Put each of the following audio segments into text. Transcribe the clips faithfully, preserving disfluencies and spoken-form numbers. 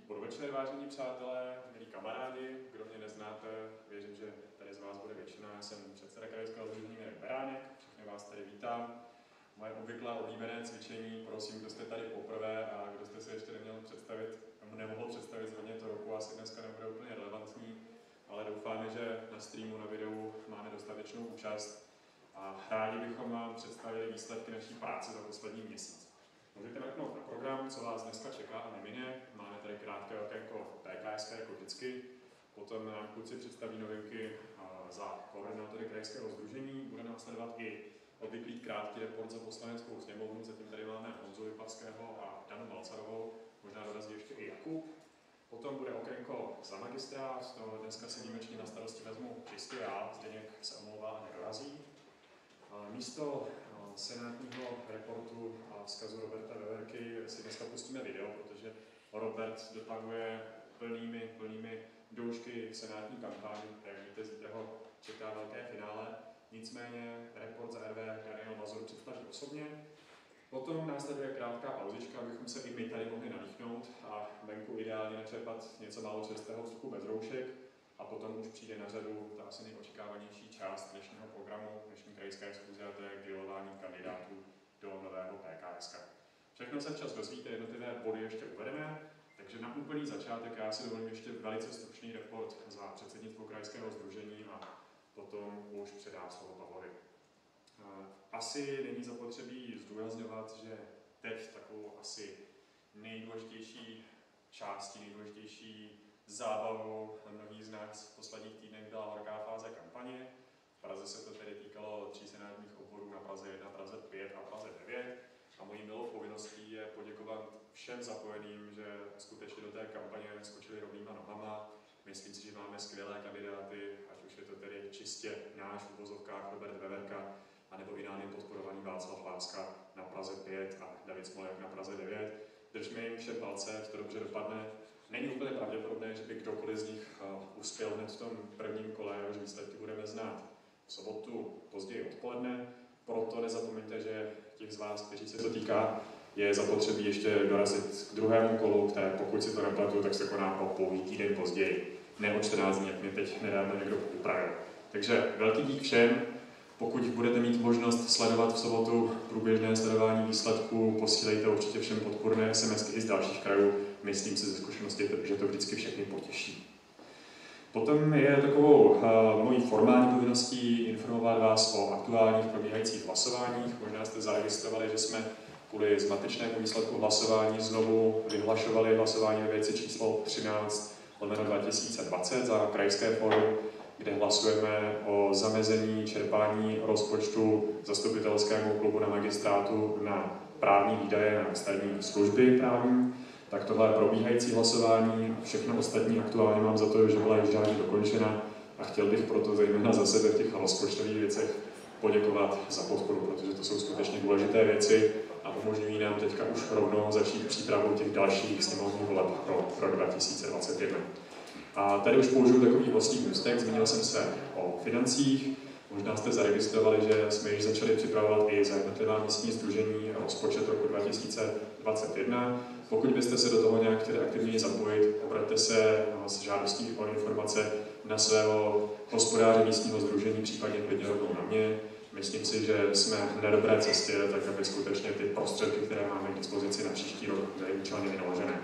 Dobrý večer, vážení přátelé, milí kamarádi, kdo mě neznáte, věřím, že tady z vás bude většina. Já jsem předseda krajského sdružení Mirek Beránek, všechny vás tady vítám. Moje obvyklé oblíbené cvičení, prosím, kdo jste tady poprvé a kdo jste se ještě neměl představit, nemohl představit zhodně to roku, asi dneska nebude úplně relevantní, ale doufáme, že na streamu, na videu máme dostatečnou účast a rádi bychom vám představili výsledky naší práce za poslední měsíc. Můžete mrknout na program, co vás dneska čeká a nemine. Máme tady krátké okénko P K S K jako vždycky. Potom nám kluci představí novinky za koordinátory krajského sdružení. Bude následovat i obvyklý krátký report za poslaneckou sněmovnu. Zatím tady máme Honzu Vypavského a Danu Balcarovou. Možná dorazí ještě i Jakub. Potom bude okénko za magistrát. To dneska si výjimečně na starosti vezmu čistě já. Zdeněk se omlouvá a nedorazí. Místo senátního reportu a vzkazu Roberta Veverky si dneska pustíme video, protože Robert dotahuje plnými, plnými doušky senátní kampáně. Jak víte, zítra ho čeká velké finále. Nicméně report za R V Daniel Mazur představí osobně. Potom následuje krátká pauzička, abychom se i my tady mohli nadýchnout a venku ideálně načerpat něco málo čerstvého vzduchu bez roušek. A potom už přijde na řadu ta asi nejočekávanější část dnešního programu, dnešní krajské schůze, a to je grilování kandidátů do nového P K S K. Všechno se včas dozvíte, jednotlivé body ještě uvedeme, takže na úplný začátek já si dovolím ještě velice stručný report za předsednictvo krajského sdružení a potom už předám slovo Pavlovi. Asi není zapotřebí zdůrazňovat, že teď takovou asi nejdůležitější částí, nejdůležitější zábavou mnohých z nás v posledních týdnech byla horká fáze kampaně. V Praze se to tedy týkalo tří senátních obvodů, na Praze jedna, Praze pět a Praze devět. A mojí milou povinností je poděkovat všem zapojeným, že skutečně do té kampaně skočili rovnýma nohama. Myslím si, že máme skvělé kandidáty, ať už je to tedy čistě náš v uvozovkách Robert Veverka, anebo i námi podporovaný Václav Láska na Praze pět a David Smolek na Praze devět. Držme jim všem palce, že to dobře dopadne. Není úplně pravděpodobné, že by kdokoliv z nich uh, uspěl hned v tom prvním kole, že výsledky budeme znát v sobotu později odpoledne. Proto nezapomeňte, že těch z vás, kteří se to týká, je zapotřebí ještě dorazit k druhému kolu, které pokud si to nepletu, tak se koná po pouhý týden později. Ne o čtrnáct dní, jak mě teď nedávno někdo upravil. Takže velký dík všem. Pokud budete mít možnost sledovat v sobotu průběžné sledování výsledků, posílejte určitě všem podpůrné SMSky i z dalších krajů. Myslím si ze zkušenosti, že to vždycky všechny potěší. Potom je takovou uh, mojí formální povinností informovat vás o aktuálních probíhajících hlasováních. Možná jste zaregistrovali, že jsme kvůli zmatečnému výsledku hlasování znovu vyhlašovali hlasování ve věci číslo třináct lomeno dva tisíce dvacet za krajské fórum, kde hlasujeme o zamezení čerpání rozpočtu zastupitelskému klubu na magistrátu na právní výdaje, na externí služby právní. Tak tohle je probíhající hlasování. Všechno ostatní aktuálně mám za to, že byla již žádně dokončena a chtěl bych proto zejména za sebe v těch rozpočtových věcech poděkovat za podporu, protože to jsou skutečně důležité věci a umožňují nám teďka už rovnou začít přípravu těch dalších sněmovních voleb pro rok dva tisíce dvacet jedna. A tady už použiju takový vlastní můstek, zmínil jsem se o financích. Možná jste zaregistrovali, že jsme již začali připravovat i za jednotlivá místní sdružení rozpočet roku dva tisíce dvacet jedna. Pokud byste se do toho nějak chtěli aktivněji zapojit, obraťte se s žádostí o informace na svého hospodáře místního sdružení, případně klidně rovnou na mě. Myslím si, že jsme na dobré cestě, tak aby skutečně ty prostředky, které máme k dispozici na příští rok, byly účelně vynaložené.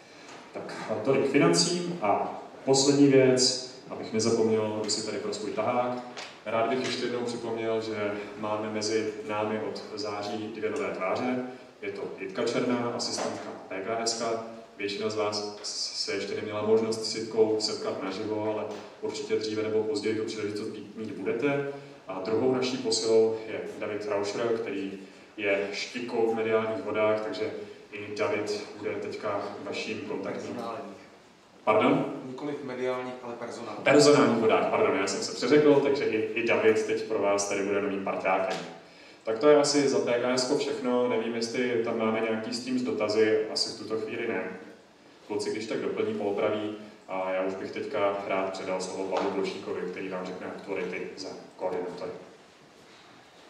Tak tolik financím a poslední věc, abych nezapomněl, že si tady pro svůj tahák. Rád bych ještě jednou připomněl, že máme mezi námi od září dvě nové tváře. Je to Jitka Černá, asistentka P K S K. Většina z vás se ještě neměla možnost s Jitkou setkat naživo, ale určitě dříve nebo později tu příležitost mít budete. A druhou naší posilou je David Rauscher, který je štikou v mediálních vodách, takže i David bude teďka vaším kontaktním. Pardon? Nikoliv mediálních, ale personálních. Personálních vodách, pardon, já jsem se přeřekl, takže i, i David teď pro vás tady bude novým parťákem. Tak to je asi za P K S ko všechno, nevím, jestli tam máme nějaký stream s dotazy, asi v tuto chvíli ne. Kluci, když tak doplní, poopraví a já už bych teďka rád předal slovo Pavlu Plošíkovi, který vám řekne aktuality za koordinátory.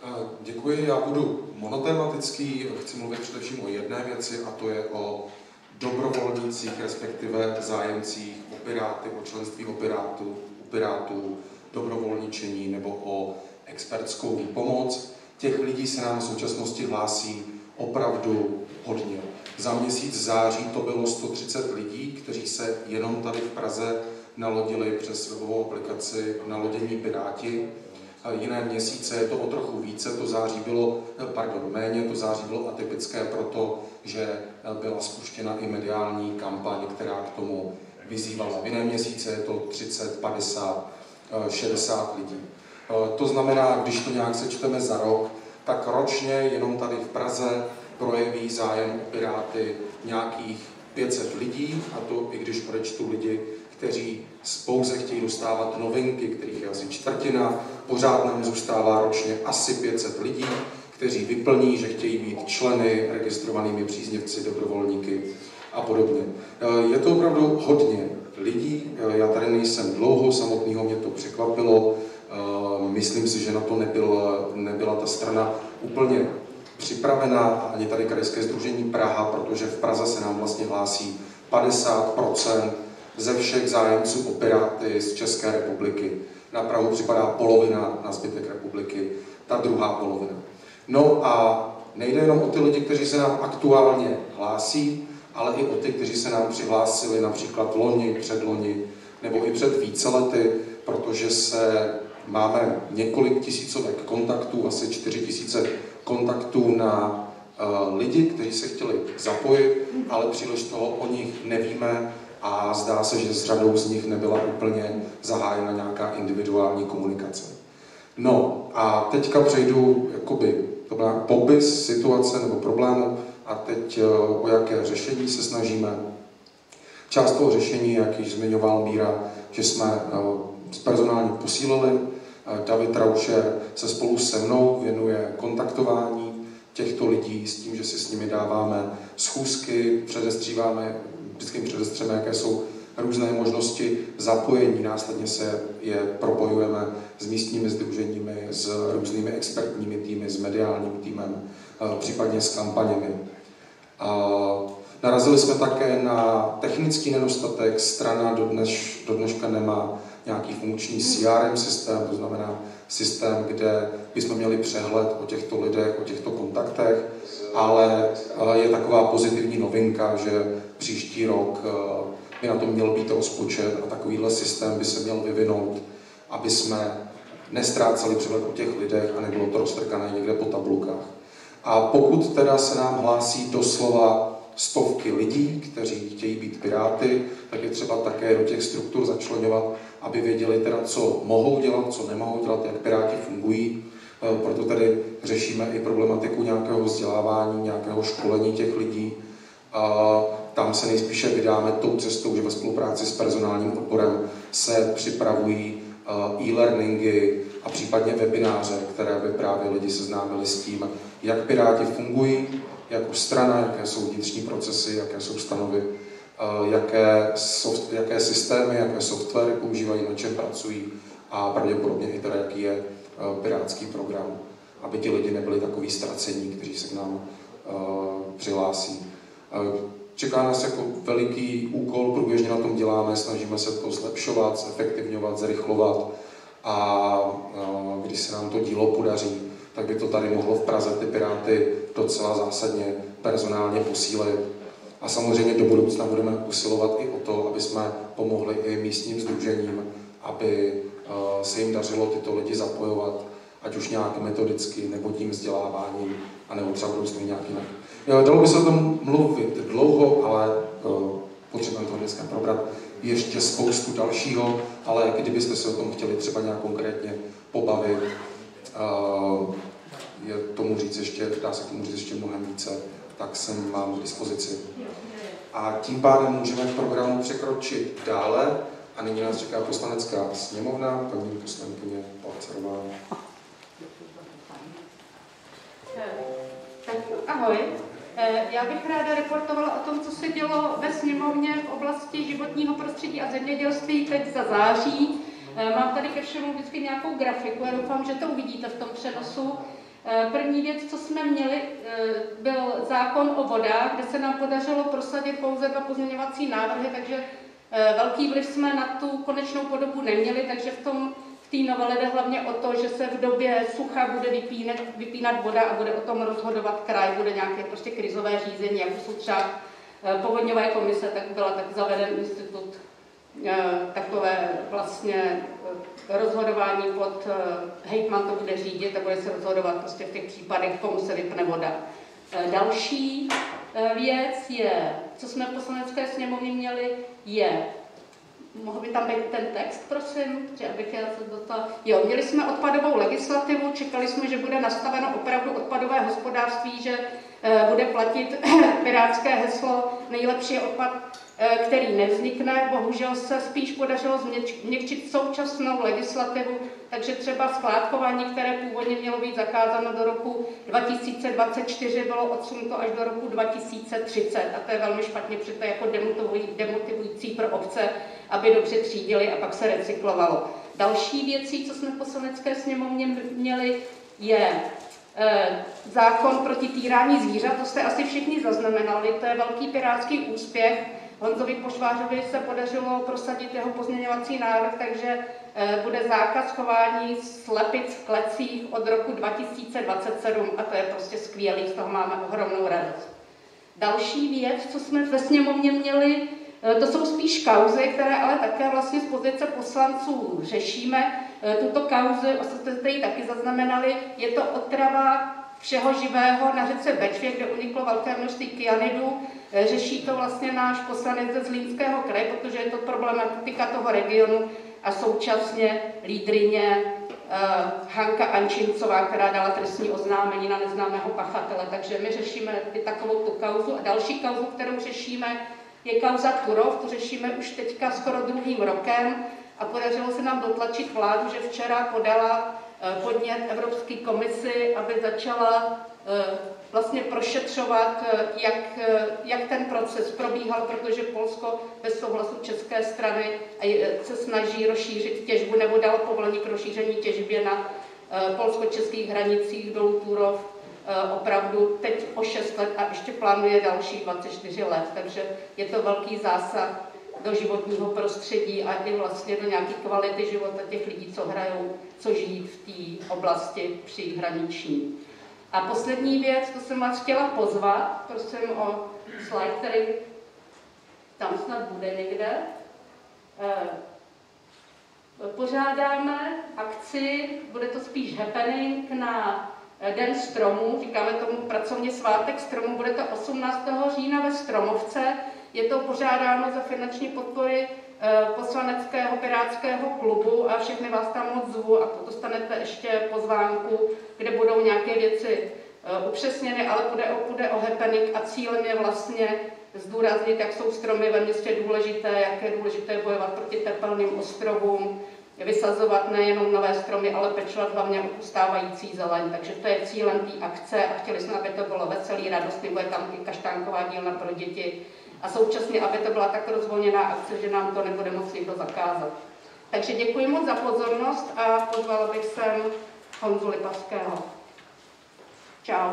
Děkuji, já budu monotematický, chci mluvit především o jedné věci a to je o dobrovolnících, respektive zájemcích o Piráty, o členství o Pirátů, u Pirátů, dobrovolničení nebo o expertskou výpomoc. Těch lidí se nám v současnosti hlásí opravdu hodně. Za měsíc září to bylo sto třicet lidí, kteří se jenom tady v Praze nalodili přes webovou aplikaci Nalodění Piráti. Jiné měsíce je to o trochu více, to září bylo, pardon, méně, to září bylo atypické proto, že byla spuštěna i mediální kampaň, která k tomu vyzývala. V jiné měsíce je to třicet, padesát, šedesát lidí. To znamená, když to nějak sečteme za rok, tak ročně jenom tady v Praze projeví zájem o Piráty nějakých pět set lidí, a to i když odečtu lidi, kteří pouze chtějí dostávat novinky, kterých je asi čtvrtina, pořád nám zůstává ročně asi pět set lidí, kteří vyplní, že chtějí být členy, registrovanými příznivci, dobrovolníky a podobně. Je to opravdu hodně lidí, já tady nejsem dlouho, samotného mě to překvapilo, myslím si, že na to nebyla, nebyla ta strana úplně připravená, ani tady Krajské sdružení Praha, protože v Praze se nám vlastně hlásí padesát procent ze všech zájemců o Piráty z České republiky. Na Prahu připadá polovina, na zbytek republiky ta druhá polovina. No a nejde jenom o ty lidi, kteří se nám aktuálně hlásí, ale i o ty, kteří se nám přihlásili například loni, předloni nebo i před více lety, protože se máme několik tisícovek kontaktů, asi čtyři tisíce kontaktů na uh, lidi, kteří se chtěli zapojit, ale příliš toho o nich nevíme a zdá se, že s řadou z nich nebyla úplně zahájena nějaká individuální komunikace. No a teďka přejdu, jakoby, to byl popis situace nebo problému a teď uh, o jaké řešení se snažíme. Část toho řešení, jak již zmiňoval Míra, že jsme uh, personálně posílili. David Raušer se spolu se mnou věnuje kontaktování těchto lidí s tím, že si s nimi dáváme schůzky, předestříváme, vždycky jim předestřeme, jaké jsou různé možnosti zapojení, následně se je propojujeme s místními sdruženími, s různými expertními týmy, s mediálním týmem, případně s kampaněmi. Narazili jsme také na technický nedostatek, strana do, dneš, do dneška nemá nějaký funkční C R M systém, to znamená systém, kde bychom měli přehled o těchto lidech, o těchto kontaktech, ale je taková pozitivní novinka, že příští rok by na to měl být rozpočet a takovýhle systém by se měl vyvinout, aby jsme nestráceli přehled o těch lidech a nebylo to roztrkané někde po tabulkách. A pokud teda se nám hlásí doslova stovky lidí, kteří chtějí být Piráty, tak je třeba také do těch struktur začleňovat, aby věděli teda, co mohou dělat, co nemohou dělat, jak Piráti fungují. Proto tady řešíme i problematiku nějakého vzdělávání, nějakého školení těch lidí. A tam se nejspíše vydáme tou cestou, že ve spolupráci s personálním odborem se připravují e-learningy a případně webináře, které by právě lidi seznámili s tím, jak Piráti fungují, jako strana, jaké jsou vnitřní procesy, jaké jsou stanovy, jaké, soft, jaké systémy, jaké softwary používají, na čem pracují a pravděpodobně i teda, jaký je pirátský program, aby ti lidi nebyli takový ztracení, kteří se k nám uh, přihlásí. Uh, čeká nás jako veliký úkol, průběžně na tom děláme, snažíme se to zlepšovat, zefektivňovat, zrychlovat a uh, když se nám to dílo podaří, tak by to tady mohlo v Praze ty Piráty docela zásadně personálně posílit. A samozřejmě do budoucna budeme usilovat i o to, aby jsme pomohli i místním sdružením, aby uh, se jim dařilo tyto lidi zapojovat, ať už nějak metodicky, nebo tím vzděláváním, anebo třeba budoucnu nějak jinak. Dalo by se o tom mluvit dlouho, ale uh, potřebujeme to dneska probrat ještě spoustu dalšího, ale kdybyste se o tom chtěli třeba nějak konkrétně pobavit, uh, je tomu říct ještě, dá se k tomu říct ještě mnohem více, tak jsem mám k dispozici. A tím pádem můžeme v programu překročit dále a nyní nás čeká poslanecká sněmovna, paní poslankyně Balcarová. Tak ahoj. Já bych ráda reportovala o tom, co se dělo ve sněmovně v oblasti životního prostředí a zemědělství teď za září. Mám tady ke všemu vždycky nějakou grafiku, já doufám, že to uvidíte v tom přenosu. První věc, co jsme měli, byl zákon o vodách, kde se nám podařilo prosadit pouze dva pozměňovací návrhy, takže velký vliv jsme na tu konečnou podobu neměli, takže v tom v té novele jde hlavně o to, že se v době sucha bude vypínat, vypínat voda a bude o tom rozhodovat kraj, bude nějaké prostě krizové řízení, jako jsou třeba povodňové komise, tak byla tak zaveden institut takové vlastně rozhodování pod hejtman to bude řídit a bude se rozhodovat prostě v těch případech, komu se vypne voda. Další věc je, co jsme v poslanecké sněmovně měli, je, mohl by tam být ten text, prosím, že abych já se dostala. Jo, měli jsme odpadovou legislativu, čekali jsme, že bude nastaveno opravdu odpadové hospodářství, že bude platit pirátské heslo nejlepší je odpad, který nevznikne. Bohužel se spíš podařilo změkčit současnou legislativu, takže třeba skládkování, které původně mělo být zakázáno do roku dva tisíce dvacet čtyři, bylo odsunuto až do roku dva tisíce třicet. A to je velmi špatně, protože to je jako demotivující pro obce, aby dobře třídili a pak se recyklovalo. Další věcí, co jsme v poslanecké sněmovně měli, je zákon proti týrání zvířat, to jste asi všichni zaznamenali, to je velký pirátský úspěch. Honzovi Pošvářovi se podařilo prosadit jeho pozměňovací návrh, takže bude zákaz chování slepic v klecích od roku dva tisíce dvacet sedm a to je prostě skvělý, z toho máme ohromnou radost. Další věc, co jsme ve sněmovně měli, to jsou spíš kauzy, které ale také vlastně z pozice poslanců řešíme. Tuto kauzu, jste zde ji taky zaznamenali, je to otrava všeho živého na řece Bečvě, kde uniklo velké množství kyanidu. Řeší to vlastně náš poslanec ze Zlínského kraje, protože je to problematika toho regionu a současně lídryně uh, Hanka Ančincová, která dala trestní oznámení na neznámého pachatele. Takže my řešíme i takovou tu kauzu. A další kauzu, kterou řešíme, je kauza Turów, tu řešíme už teďka skoro druhým rokem a podařilo se nám dotlačit vládu, že včera podala podnět Evropské komisi, aby začala vlastně prošetřovat, jak, jak ten proces probíhal, protože Polsko bez souhlasu české strany se snaží rozšířit těžbu nebo dalo povolení k rozšíření těžbě na polsko-českých hranicích dolů Turów opravdu teď o šest let a ještě plánuje další dvacet čtyři let, takže je to velký zásah do životního prostředí a i vlastně do nějaké kvality života těch lidí, co hrajou, co žijí v té oblasti příhraniční. A poslední věc, to jsem vás chtěla pozvat, prosím o slide, který tam snad bude někde. Pořádáme akci, bude to spíš happening na Den stromů, říkáme tomu pracovně svátek stromů, bude to osmnáctého října ve Stromovce. Je to pořádáno za finanční podpory poslaneckého pirátského klubu a všechny vás tam moc zvu a dostanete ještě pozvánku, kde budou nějaké věci upřesněny, ale půjde o, půjde o happening a cílem je vlastně zdůraznit, jak jsou stromy ve městě důležité, jak je důležité bojovat proti tepelným ostrovům, vysazovat nejenom nové stromy, ale pečovat hlavně o stávající zeleň. Takže to je cílem té akce a chtěli jsme, aby to bylo veselý, radostný, bude tam i kaštánková dílna pro děti a současně, aby to byla tak rozvolněná akce, že nám to nebude moc nikdo zakázat. Takže děkuji moc za pozornost a pozvala bych sem Honzu Lipavského. Čau.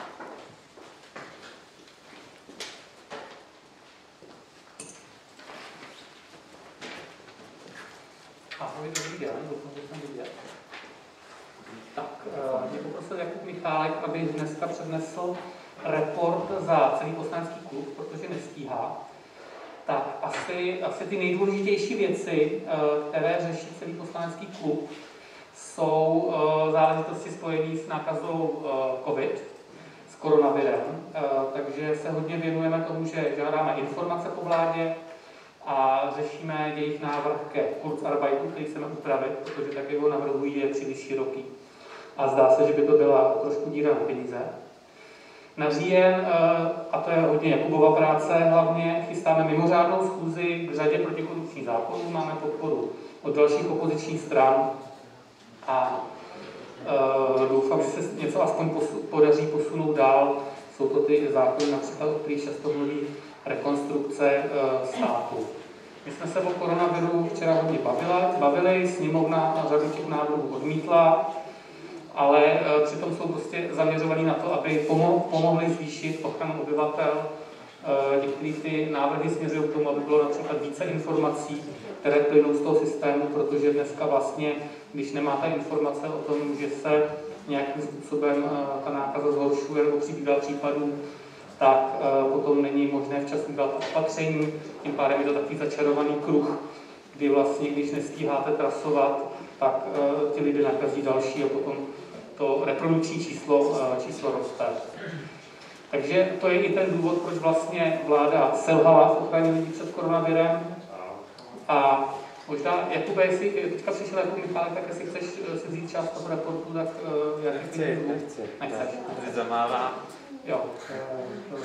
Ahoj, dobrý den, doufám, že jsem vidět. Tak, mě poprosil Jakub Michálek, aby dneska přednesl report za celý poslanecký klub, protože nestíhá. Tak asi, asi ty nejdůležitější věci, které řeší celý poslanecký klub, jsou záležitosti spojené s nákazou COVID, s koronavirem. Takže se hodně věnujeme tomu, že žádáme informace po vládě, a řešíme jejich návrh ke Kurzarbeitu, který chceme upravit, protože tak, jak ho navrhují, je příliš široký. A zdá se, že by to byla trošku díra na peníze. Na říjen, a to je hodně Jakubova práce, hlavně chystáme mimořádnou schůzi k řadě protikorupčních zákonů, máme podporu od dalších opozičních stran a e, doufám, že se něco aspoň posu, podaří posunout dál. Jsou to ty zákony, například, o kterých často mluví, rekonstrukce e, státu. My jsme se o koronaviru včera hodně bavili, bavili sněmovna řadu těch návrhů odmítla. ale uh, přitom jsou prostě zaměřovaní na to, aby pomo- pomohli zvýšit ochranu obyvatel. Uh, některé ty návrhy směřují k tomu, aby bylo například více informací, které plynou z toho systému, protože dneska vlastně, když nemáte informace o tom, že se nějakým způsobem uh, ta nákaza zhoršuje nebo přibývá případů, tak uh, potom není možné včas udělat opatření, tím pádem je to takový začarovaný kruh, kdy vlastně, když nestíháte trasovat, tak uh, ti lidé nakazí další a potom to reprodukční číslo, uh, číslo roste. Takže to je i ten důvod, proč vlastně vláda selhala v ochraně lidí před koronavirem. A možná, Jakube, jestli teďka přišel jako Michálek, tak jestli chceš si vzít část toho reportu, tak uh, jak nechci, nechci, nechci. Nechceš. Tady zamává. Jo, dobře.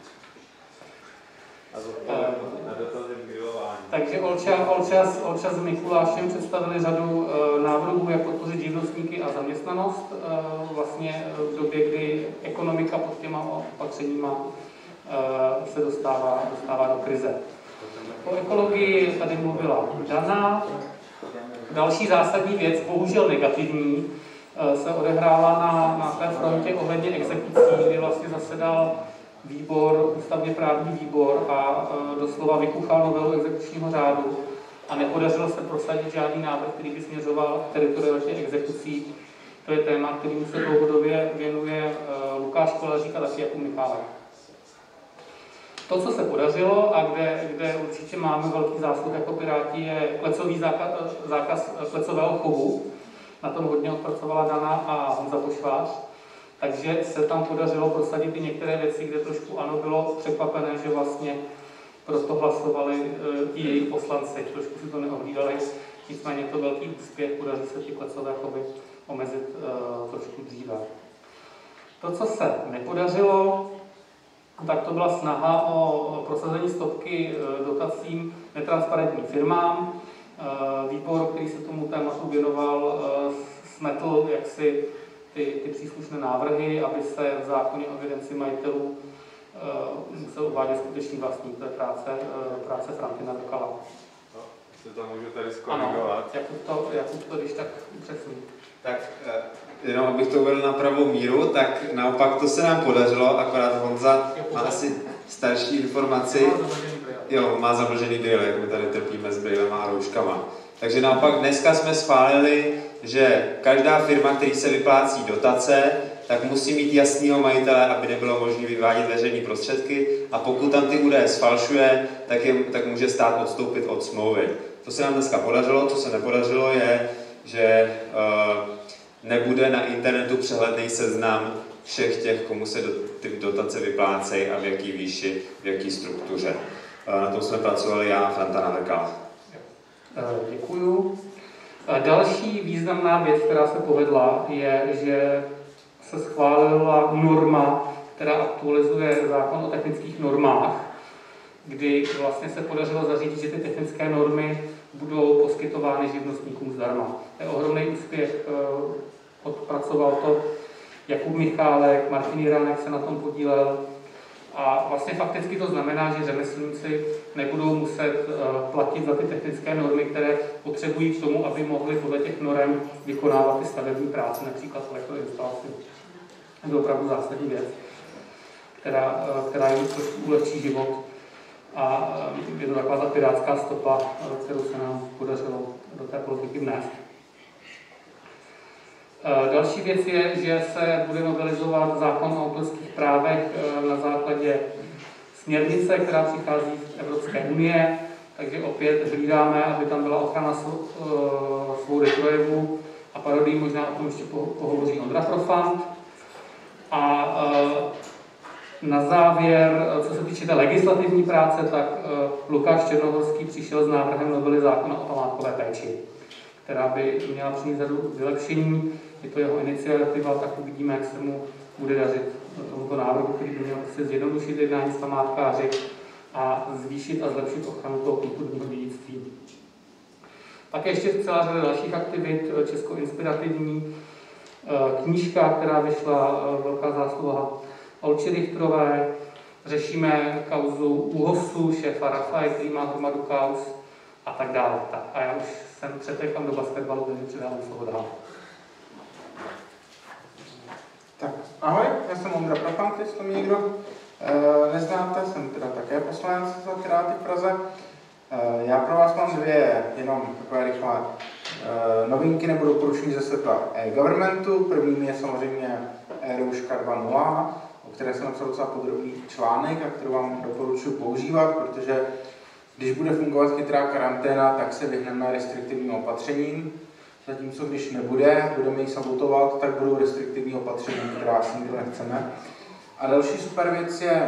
A zodpovědnost na dotazy grilování. Takže Olča, Olča, s, Olča s Mikulášem představili řadu uh, návrhů, jak podpořit živnostníky a zaměstnanost uh, vlastně v době, kdy ekonomika pod těma opatřeníma uh, se dostává, dostává do krize. O ekologii tady mluvila Dana. Další zásadní věc, bohužel negativní, uh, se odehrála na, na té frontě ohledně exekucí, kdy vlastně zasedal výbor, ústavně právní výbor a e, doslova vykuchal novelu exekučního řádu a nepodařilo se prosadit žádný návrh, který by směřoval k teritorialitě exekucí. To je téma, kterým se dlouhodobě věnuje e, Lukáš Kolařík a taky Jakub Michálek. To, co se podařilo a kde, kde určitě máme velký zásluh jako Piráti, je klecový zákaz, zákaz klecového chovu. Na tom hodně odpracovala Dana a Honza Pošvář. Takže se tam podařilo prosadit i některé věci, kde trošku ano bylo překvapené, že vlastně proto hlasovali e, i jejich poslanci. Trošku si to neohlídali, nicméně to velký úspěch, podaří se ty klecové chovy omezit e, trošku dříve. To, co se nepodařilo, tak to byla snaha o prosazení stopky e, dotacím netransparentním firmám. E, výbor, který se tomu tématu věnoval, e, smetl jaksi Ty, ty příslušné návrhy, aby se v zákoně o evidenci majitelů uh, musel uvádět skutečný vlastník. To je práce, uh, práce Frantina Dokala. No, se to můžu tady zkorigovat. Ano, Jakub to, Jakub to když tak upřesní. Tak jenom abych to uvedl na pravou míru, tak naopak to se nám podařilo, akorát Honza má asi starší informaci. Jo, má zamlžený brýle, jak my tady trpíme s brýlema a rouškama. Takže naopak dneska jsme schválili, že každá firma, který se vyplácí dotace, tak musí mít jasného majitele, aby nebylo možné vyvádět veřejné prostředky a pokud tam ty údaje sfalšuje, tak, je, tak může stát odstoupit od smlouvy. To se nám dneska podařilo, co se nepodařilo je, že uh, nebude na internetu přehledný seznam všech těch, komu se do, ty dotace vyplácejí a v jaký výši, v jaký struktuře. Uh, na tom jsme pracovali já a Franta Navrkala. Děkuju. Další významná věc, která se povedla, je, že se schválila norma, která aktualizuje zákon o technických normách, kdy vlastně se podařilo zařídit, že ty technické normy budou poskytovány živnostníkům zdarma. To je ohromný úspěch, odpracoval to Jakub Michálek, Martin Jiránek se na tom podílel. A vlastně fakticky to znamená, že řemeslníci nebudou muset uh, platit za ty technické normy, které potřebují k tomu, aby mohli podle těch norem vykonávat ty stavební práce, například elektroinstalaci. To je opravdu zásadní věc, která, uh, která jim trošku ulehčí život. A uh, je to taková ta pirátská stopa, uh, kterou se nám podařilo do té politiky vnést. Další věc je, že se bude novelizovat zákon o autorských právech na základě směrnice, která přichází z Evropské unie, takže opět hlídáme, aby tam byla ochrana svobody projevu a parodii, možná o tom ještě pohovoří Ondra Profant. A na závěr, co se týče té legislativní práce, tak Lukáš Černohorský přišel s návrhem novely zákona o památkové péči, která by měla přinést řadu vylepšení. Je to jeho iniciativa, tak uvidíme, jak se mu bude dařit tomuto návrhu, který by měl se zjednodušit jednání s památkáři a zvýšit a zlepšit ochranu toho kulturního dědictví. Také ještě celá řada dalších aktivit, česko-inspirativní knížka, která vyšla, velká zásluha Olči Richterové. Řešíme kauzu ÚOHSu, šéfa Rafaje, který má hromadu kauz a tak dále. Tak, a já už jsem přetekl do basketbalu, takže předávám slovo dál. Ahoj, já jsem Ondra Profant, jestli to mě někdo e, neznáte, jsem teda také poslanec za Piráty v Praze. E, já pro vás mám dvě jenom takové rychlé e, novinky nebo doporučení ze světa e-governmentu. Prvním je samozřejmě e-rouška dva tečka nula, o které jsem napsal docela podrobný článek a kterou vám doporučuji používat, protože když bude fungovat chytrá karanténa, tak se vyhneme restriktivním opatřením. Zatímco když nebude, budeme ji sabotovat, tak budou restriktivní opatření, která si nikdo nechceme. A další super věc je,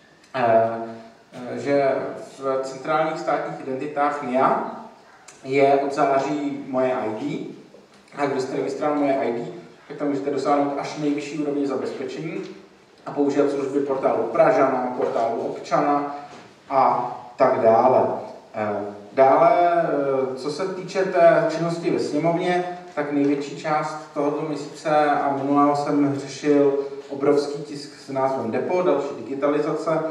že v centrálních státních identitách N I A je od září moje I D. A když jste registrovali moje I D, tak tam můžete dosáhnout až nejvyšší úrovně zabezpečení a používat služby portálu Pražana, portálu Občana a tak dále. Dále, co se týče té činnosti ve sněmovně, tak největší část tohoto měsíce a minulého jsem řešil obrovský tisk s názvem Depo, další digitalizace,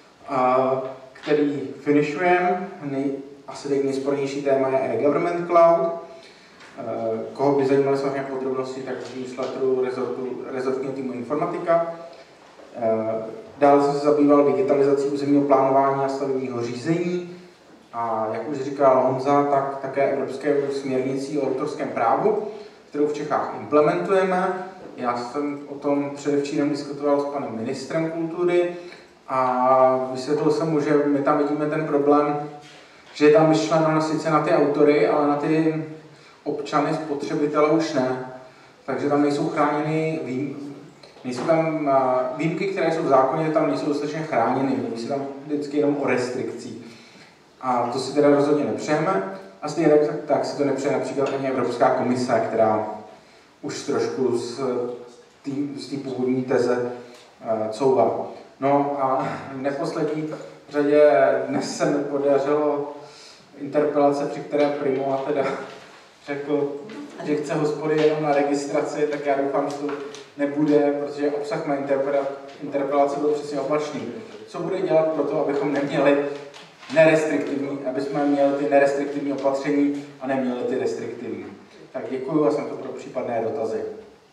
který finišujeme. Nej, asi tak nejspornější téma je e-government cloud. Koho by zajímaly samozřejmě podrobnosti, tak v newsletteru rezortu, rezortního týmu informatika. Dále jsem se zabýval digitalizací územního plánování a stavebního řízení. A jak už říkal Honza, tak také evropské směrnicí o autorském právu, kterou v Čechách implementujeme. Já jsem o tom předevčírem diskutoval s panem ministrem kultury a vysvětlil jsem mu, že my tam vidíme ten problém, že je tam myšleno sice na ty autory, ale na ty občany, spotřebitele už ne. Takže tam nejsou chráněny výjimky. Nejsou tam výjimky, které jsou v zákoně, tam nejsou dostatečně chráněny. Mluví se tam vždycky jenom o restrikcích. A to si teda rozhodně nepřejeme. A stejně tak, tak si to nepřeje například ani Evropská komise, která už trošku z té původní teze uh, couvá. No a v neposlední řadě dnes se mi podařilo interpelace, při které Primo teda řekl, že chce hospody jenom na registraci, tak já doufám, že to nebude, protože obsah mé interpelace byl přesně opačný. Co bude dělat pro to, abychom neměli nerestriktivní, aby jsme měli ty nerestriktivní opatření a neměli ty restriktivní. Tak děkuju a jsem to pro případné dotazy.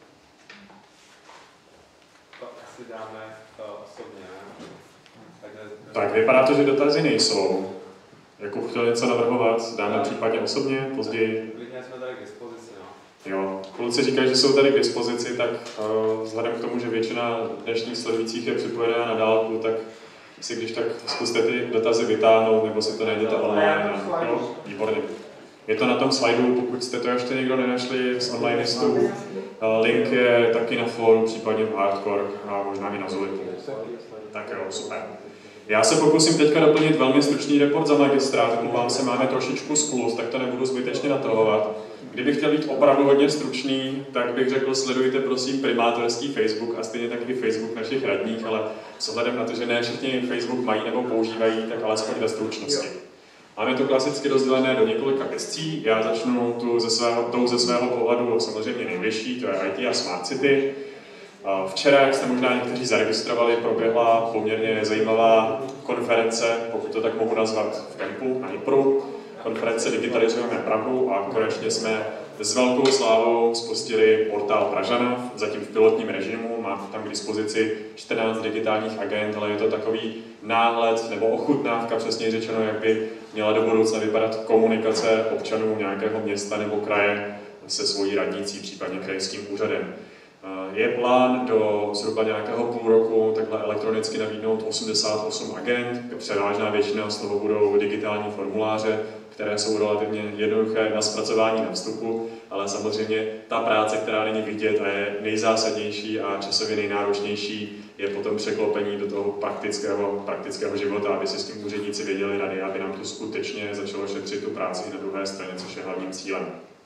To asi dáme to osobně. Tak vypadá to, že dotazy nejsou. Jakub chtěl něco navrhovat, dáme případně osobně, později. Klidně jsme tady k dispozici, no. Jo, kluci říkají, že jsou tady k dispozici, tak uh, vzhledem k tomu, že většina dnešních sledujících je připojená na dálku, tak si když tak zkuste ty dotazy vytáhnout, nebo si to najděte online. Jo, výborně. Je to na tom slajdu, pokud jste to ještě někdo nenašli z online listu. Link je taky na fóru, případně v Hardcore a možná i na Zulipu. Tak jo, super. Já se pokusím teďka doplnit velmi stručný report za magistrát, mluvám se, máme trošičku skluz, tak to nebudu zbytečně natahovat. Kdybych chtěl být opravdu hodně stručný, tak bych řekl, sledujte prosím primátorský Facebook a stejně tak i Facebook našich radních, ale s ohledem na to, že ne všichni Facebook mají nebo používají, tak alespoň ve stručnosti. Máme to klasicky rozdělené do několika gescí. Já začnu tu ze svého, tou ze svého pohledu samozřejmě nejvyšší, to je I T a Smart City. Včera, jak jste možná někteří zaregistrovali, proběhla poměrně zajímavá konference, pokud to tak mohu nazvat, v Kempu na Nipru. Konference Digitalizujeme Prahu a konečně jsme s velkou slávou spustili portál Pražana, zatím v pilotním režimu. Máte tam k dispozici čtrnáct digitálních agent, ale je to takový náhled nebo ochutnávka, přesně řečeno, jak by měla do budoucna vypadat komunikace občanů nějakého města nebo kraje se svojí radnicí, případně krajským úřadem. Je plán do zhruba nějakého půl roku takhle elektronicky nabídnout osmdesát osm agent, převážná většina z toho budou digitální formuláře, které jsou relativně jednoduché na zpracování na vstupu, ale samozřejmě ta práce, která není vidět a je nejzásadnější a časově nejnáročnější, je potom překlopení do toho praktického, praktického života, aby si s tím úředníci věděli rady, aby nám to skutečně začalo šetřit tu práci na druhé straně, což je hlavním cílem.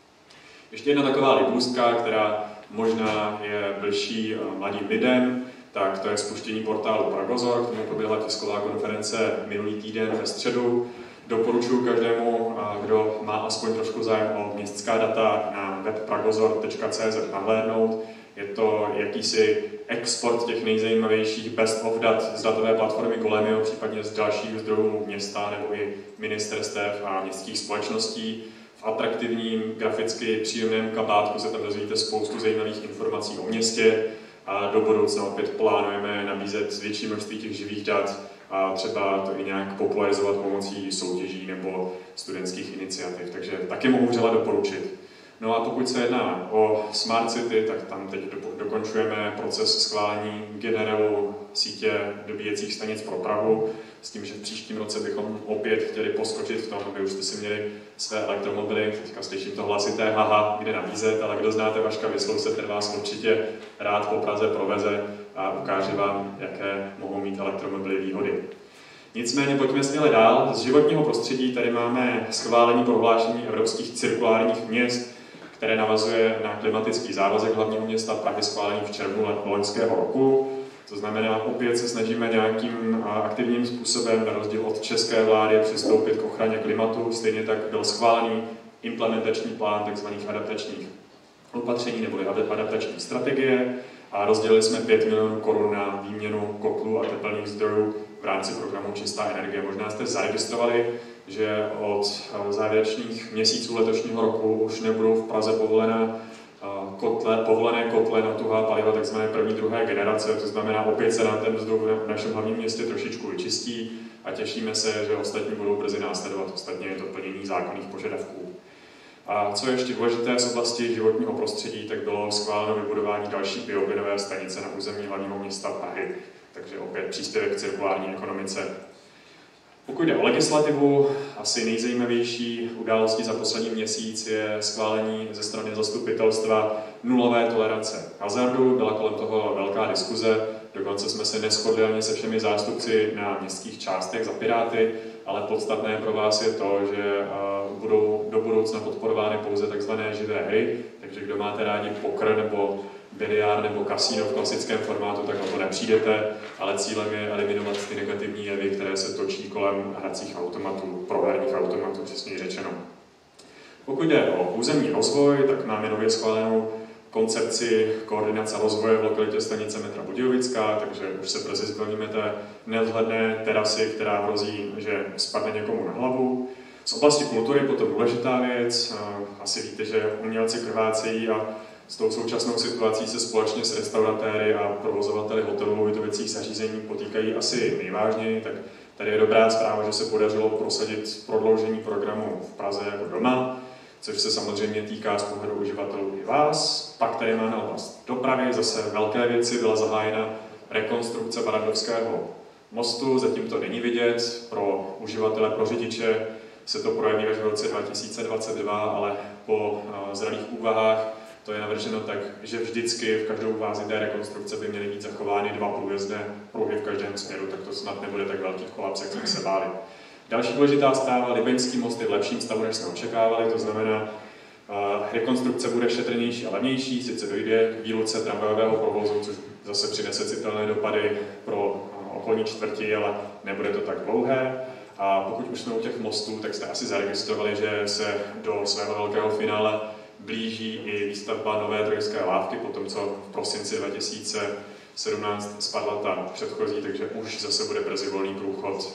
Ještě jedna taková libůstka, která možná je bližší mladým lidem, tak to je spuštění portálu Pragozor, k tomu proběhla tisková konference minulý týden ve středu. Doporučuji každému, kdo má aspoň trošku zájem o městská data, na web pragozor tečka cé zet nahlédnout. Je to jakýsi export těch nejzajímavějších best of dat z datové platformy Golemio, případně z dalších zdrojů města nebo i ministerstev a městských společností. V atraktivním, graficky příjemném kabátku se tam dozvíte spoustu zajímavých informací o městě. a do budoucna opět plánujeme nabízet větší množství těch živých dat a třeba to i nějak popularizovat pomocí soutěží nebo studentských iniciativ, takže taky mohu vřele doporučit. No a pokud se jedná o Smart City, tak tam teď dokončujeme proces schválení generelu sítě dobíjecích stanic pro Prahu, s tím, že v příštím roce bychom opět chtěli poskočit v tom, aby už jste si měli své elektromobily, teďka slyším to hlasité haha, kde nabízet, ale kdo znáte Vaška Vyslous, ten vás určitě rád po Praze proveze a ukáže vám, jaké mohou mít elektromobily výhody. Nicméně pojďme směle dál. Z životního prostředí tady máme schválení prohlášení evropských cirkulárních měst, které navazuje na klimatický závazek hlavního města Prahy schválený v červnu loňského roku. To znamená, opět se snažíme nějakým aktivním způsobem, na rozdíl od české vlády, přistoupit k ochraně klimatu. Stejně tak byl schválený implementační plán tzv. Adaptačních opatření neboli adaptační strategie a rozdělili jsme pět milionů korun na výměnu kotlů a tepelných zdrojů v rámci programu Čistá energie. Možná jste zaregistrovali, že od závěrečných měsíců letošního roku už nebudou v Praze povolené kotle, povolené kotle na tuhá paliva tzv. První, druhé generace, to znamená, opět se nám ten vzduch v našem hlavním městě trošičku vyčistí a těšíme se, že ostatní budou brzy následovat. Ostatně je to plnění zákonných požadavků. A co je ještě důležité z oblasti životního prostředí, tak bylo schváleno vybudování další bioplynové stanice na území hlavního města Prahy, takže opět příspěvek k cirkulární ekonomice. Pokud jde o legislativu, asi nejzajímavější událostí za poslední měsíc je schválení ze strany zastupitelstva nulové tolerance hazardu. Byla kolem toho velká diskuze, dokonce jsme se neshodli ani se všemi zástupci na městských částech za Piráty, ale podstatné pro vás je to, že budou do budoucna podporovány pouze tzv. Živé hry, takže kdo máte rádi poker nebo biliard nebo kasíno v klasickém formátu, tak o to nepřijdete, ale cílem je eliminovat ty negativní jevy, které se točí kolem hracích automatů, proherních automatů, přesněji řečeno. Pokud jde o územní rozvoj, tak máme nově schválenou koncepci koordinace rozvoje v lokalitě stanice metra Budějovická, takže už se brzy zbavíme té nevhledné terasy, která hrozí, že spadne někomu na hlavu. Z oblasti kultury potom důležitá věc, asi víte, že umělci krvácejí a s tou současnou situací se společně s restauratéry a provozovateli hotelů a ubytovacích zařízení potýkají asi nejvážněji, tak tady je dobrá zpráva, že se podařilo prosadit prodloužení programu v Praze jako doma, což se samozřejmě týká z pohledu uživatelů i vás. Pak tady máme oblast dopravy, zase velké věci, byla zahájena rekonstrukce Barandovského mostu, zatím to není vidět, pro uživatele, pro řidiče se to projeví až v roce dva tisíce dvacet dva, ale po zralých úvahách to je navrženo tak, že vždycky v každou fázi té rekonstrukce by měly být zachovány dva průjezdné pruhy v každém směru, tak to snad nebude tak velký kolaps, jak jsme se báli. Další důležitá zpráva, Libeňský most je v lepším stavu, než jsme očekávali, to znamená, uh, rekonstrukce bude šetrnější a levnější, sice dojde k výluce tramvajového provozu, což zase přinese citelné dopady pro uh, okolní čtvrti, ale nebude to tak dlouhé. A pokud už jsme u těch mostů, tak jste asi zaregistrovali, že se do svého velkého finále blíží i výstavba nové trojské lávky, po tom, co v prosinci dva tisíce sedmnáct spadla ta předchozí, takže už zase bude brzy volný průchod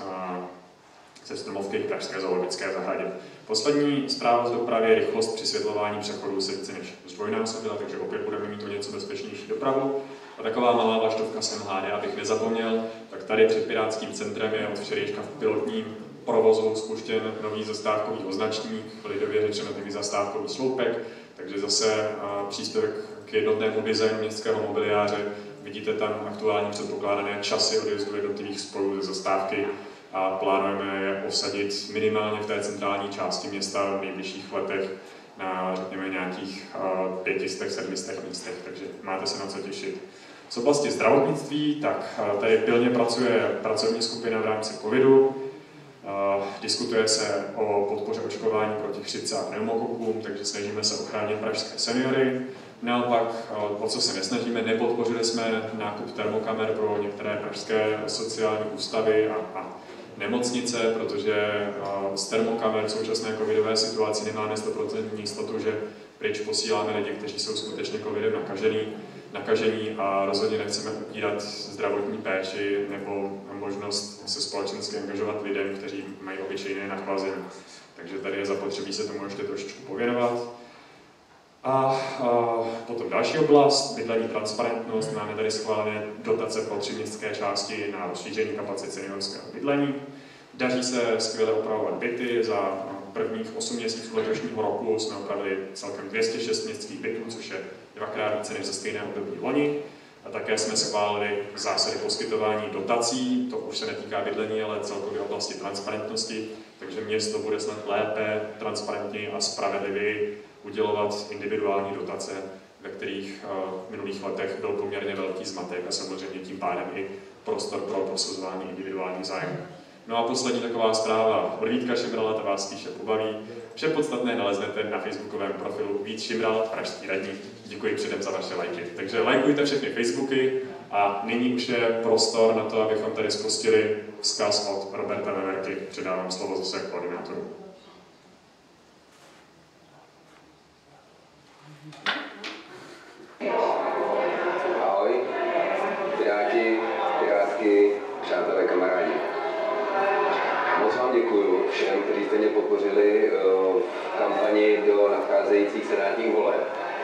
ze Stromovky k pražské zoologické zahradě. Poslední zpráva z dopravy je rychlost při světlování přechodů se více než zdvojnásobila, takže opět budeme mít o něco bezpečnější dopravu. A taková malá vlaštovka z M H D, abych nezapomněl, tak tady před Pirátským centrem je od včerejška v pilotním provozu spuštěn nový zastávkový označník, lidově řečeno takový zastávkový sloupek, takže zase příspěvek k jednotnému designu městského mobiliáře. Vidíte tam aktuálně předpokládané časy odjezdu jednotlivých spojů ze zastávky a plánujeme je osadit minimálně v té centrální části města v nejbližších letech na, řekněme, nějakých pětistech, sedmistech místech, takže máte se na co těšit. Z oblasti zdravotnictví, tak tady pilně pracuje pracovní skupina v rámci covidu. Uh, diskutuje se o podpoře očkování proti chřipce a pneumokokům, takže snažíme se ochránit pražské seniory. Naopak, uh, o co se nesnažíme, nepodpořili jsme nákup termokamer pro některé pražské sociální ústavy a, a nemocnice, protože uh, z termokamer v současné covidové situaci nemáme sto procent jistotu, že pryč posíláme lidi, kteří jsou skutečně covidem nakažený, nakažení a rozhodně nechceme upírat zdravotní péči nebo možnost se společensky angažovat lidem, kteří mají obyčejné nachlazení. Takže tady je zapotřebí se tomu ještě trošičku pověnovat. A, a potom další oblast, bydlení, transparentnost. Máme tady schválené dotace pro tři městské části na rozšíření kapacit seniorského bydlení. Daří se skvěle opravovat byty. Za prvních osm měsíců letošního roku jsme opravili celkem dvě stě šest městských bytů, což je dvakrát více než za stejné období loni. A také jsme schválili zásady poskytování dotací, to už se netýká bydlení, ale celkově oblasti transparentnosti, takže město bude snad lépe, transparentněji a spravedlivěji udělovat individuální dotace, ve kterých v minulých letech byl poměrně velký zmatek a samozřejmě tím pádem i prostor pro prosazování individuálních zájmů. No a poslední taková zpráva od Vítka Šimrala, ta vás spíše pobaví. Vše podstatné naleznete na facebookovém profilu Vít Šimral, pražský radní. Děkuji předem za vaše lajky. Takže lajkujte všechny Facebooky a nyní už je prostor na to, abychom tady spustili vzkaz od Roberta Veverky. Předávám slovo zase koordinátoru. Ahoj, piráti, pirátky, přátelé, kamarádi. Moc vám děkuju všem, kteří jste mě podpořili v kampani do nadcházejících senátních voleb.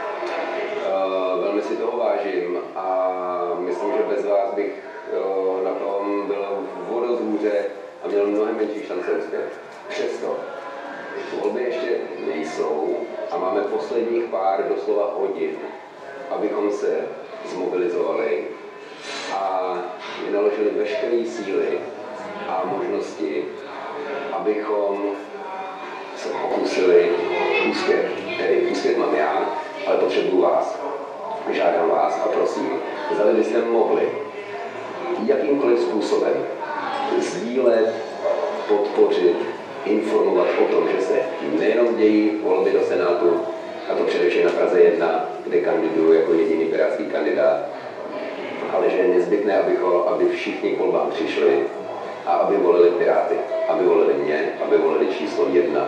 Velmi si toho vážím a myslím, že bez vás bych na tom byl vodozhůře a měl mnohem menší šance uspět. Přesto volby ještě nejsou a máme posledních pár doslova hodin, abychom se zmobilizovali a vynaložili veškeré síly a možnosti, abychom se pokusili uspět. Tedy uspět mám já, ale potřebuji vás. Žádám vás a prosím, zdali byste mohli jakýmkoliv způsobem sdílet, podpořit, informovat o tom, že se nejenom dějí volby do Senátu, a to především na Praze jedna, kde kandiduju jako jediný pirátský kandidát, ale že je nezbytné, abycho, aby všichni k volbám přišli a aby volili Piráty, aby volili mě, aby volili číslo jedna.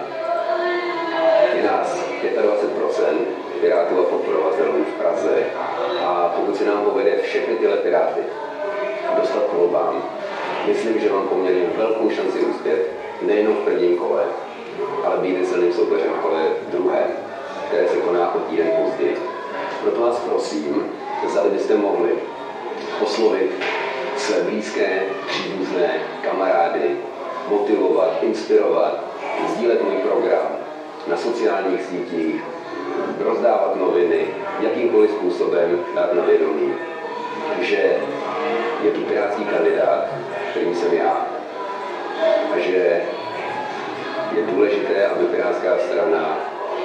Je nás dvacet pět procent Pirátů a podporovatelů v Praze a pokud se nám povede všechny tyhle Piráty dostat k volbám, myslím, že mám poměrně velkou šanci uspět nejenom v prvním kole, ale být silným soupeřem v kole druhém, které se koná o týden později. Proto vás prosím, zdali byste mohli oslovit své blízké, příbuzné, kamarády, motivovat, inspirovat, sdílet můj program na sociálních sítích, rozdávat noviny, jakýmkoliv způsobem dát na vědomí, že je tu pirátský kandidát, kterým jsem já, a že je důležité, aby pirátská strana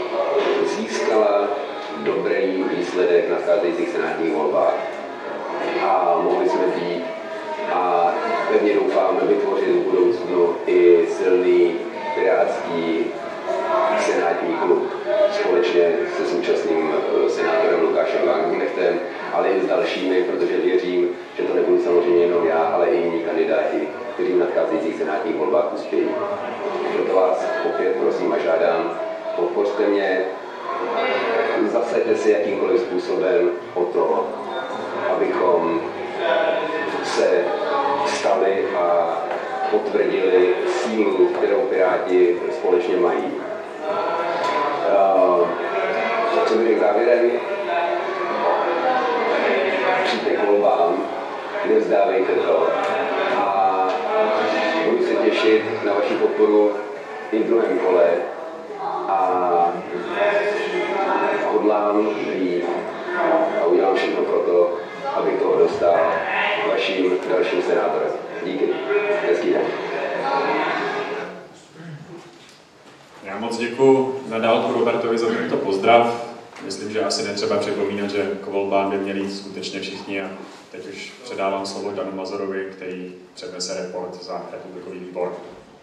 získala dobrý výsledek na nadcházejících senátních volbách a mohli jsme být a pevně doufáme vytvořit v budoucnu i silný pirátský senátní klub společně se současným senátorem Lukášem Wagenknechtem, ale i s dalšími, protože věřím, že to nebudu samozřejmě jenom já, ale i jiní kandidáti, kteří v nadcházejících senátních volbách uspějí. Proto vás opět prosím a žádám, podpořte mě, zasaďte se jakýmkoliv způsobem o to, abychom se stali a potvrdili sílu, kterou Piráti společně mají. Uh, co bych řekl závěrem? Přijďte k volbám, nevzdávejte to a budu se těšit na vaši podporu i v druhém kole a hodlám jít a udělám všechno pro to, abych toho dostal vaším dalším senátorem. Díky. Hezký den. Já moc děkuji na dálku Robertovi za tento pozdrav. Myslím, že asi netřeba připomínat, že k volbám by měli jít skutečně všichni a teď už předávám slovo Danu Mazorovi, který přednese report za republikový výbor.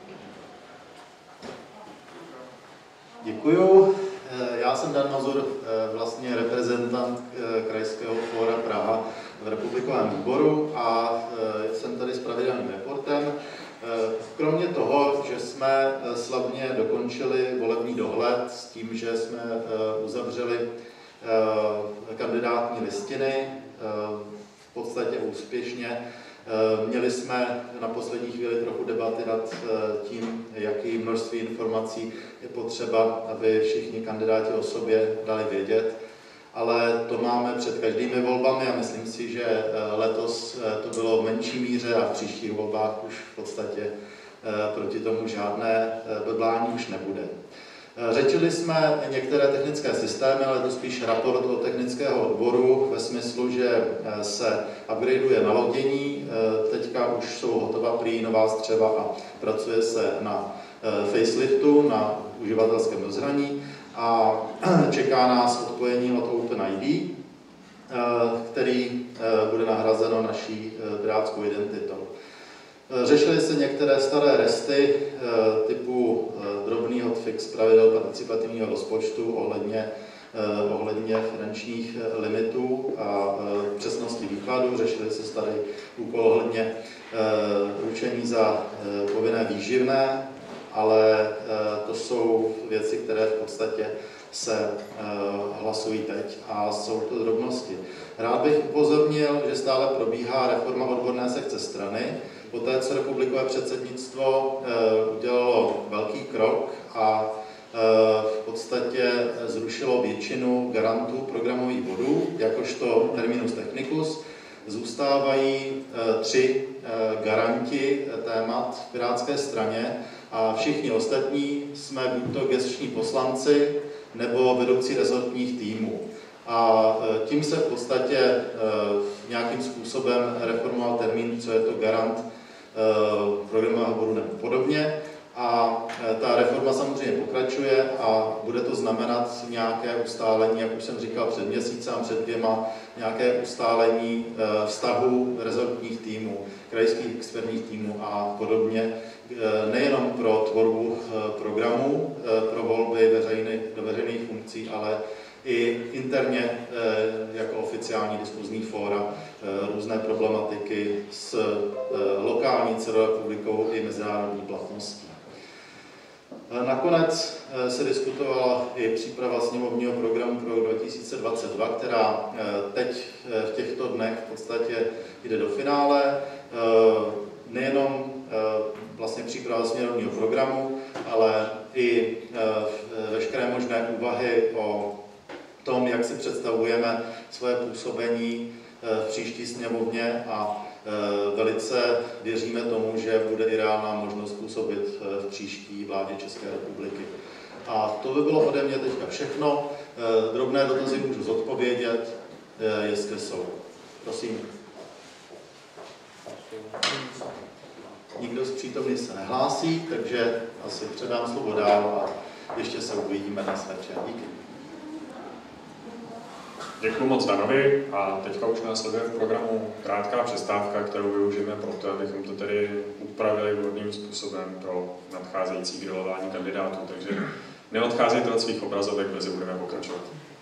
Děkuju. Já jsem Dan Mazur, vlastně reprezentant Krajského fóra Praha v republikovém výboru a jsem tady s pravidelným reportem. Kromě toho, že jsme slavně dokončili volební dohled s tím, že jsme uzavřeli kandidátní listiny, v podstatě úspěšně, měli jsme na poslední chvíli trochu debaty nad tím, jaký množství informací je potřeba, aby všichni kandidáti o sobě dali vědět. ale to máme před každými volbami a myslím si, že letos to bylo v menší míře a v příštích volbách už v podstatě proti tomu žádné dodlání už nebude. Řečili jsme některé technické systémy, ale to spíš raport od technického odboru ve smyslu, že se upgradeuje nalodění, teďka už jsou hotová prý nová střeva a pracuje se na faceliftu, na uživatelském rozhraní a čeká nás odpojení od OpenID, který bude nahrazeno naší pirátskou identitou. Řešily se některé staré resty typu drobný hotfix pravidel participativního rozpočtu ohledně, ohledně finančních limitů a přesnosti výkladu. Řešily se starý úkol ohledně ručení za povinné výživné, ale to jsou věci, které v podstatě se hlasují teď a jsou to drobnosti. Rád bych upozornil, že stále probíhá reforma odborné sekce strany. Poté, co republikové předsednictvo udělalo velký krok a v podstatě zrušilo většinu garantů programových bodů, jakožto terminus technicus, zůstávají tři garanti témat v pirátské straně a všichni ostatní jsme buď to gesční poslanci nebo vedoucí rezortních týmů. A tím se v podstatě nějakým způsobem reformoval termín, co je to garant programového bodu nebo podobně. A ta reforma samozřejmě pokračuje a bude to znamenat nějaké ustálení, jak už jsem říkal před měsícem, před dvěma, nějaké ustálení vztahů rezortních týmů, krajských expertních týmů a podobně. Nejenom pro tvorbu programů, pro volby veřejných, do veřejných funkcí, ale i interně jako oficiální diskuzní fóra různé problematiky s lokální celorepublikou i mezinárodní platností. Nakonec se diskutovala i příprava sněmovního programu pro rok dva tisíce dvacet dva, která teď v těchto dnech v podstatě jde do finále. Nejenom vlastně příprava sněmovního programu, ale i veškeré možné úvahy o tom, jak si představujeme své působení v příští sněmovně a velice věříme tomu, že bude i reálná možnost působit v příští vládě České republiky. A to by bylo ode mě teďka všechno. Drobné dotazy můžu zodpovědět, jestli jsou. Prosím. Nikdo z přítomných se nehlásí, takže asi předám slovo dál a ještě se uvidíme dnes večer. Díky. Děkuji moc Danovi a teďka už následuje v programu krátká přestávka, kterou využijeme proto, abychom to tedy upravili vhodným způsobem pro nadcházející grilování kandidátů. Takže neodcházejte od svých obrazovek, brzy budeme pokračovat.